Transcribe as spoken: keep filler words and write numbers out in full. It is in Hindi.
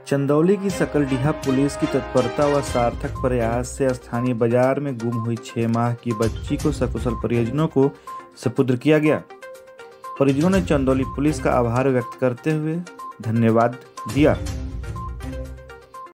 चंदौली की सकलडीहा पुलिस की तत्परता व सार्थक प्रयास से स्थानीय बाजार में गुम हुई छह माह की बच्ची को सकुशल परिजनों को सुपुर्द किया गया। परिजनों ने चंदौली पुलिस का आभार व्यक्त करते हुए धन्यवाद दिया।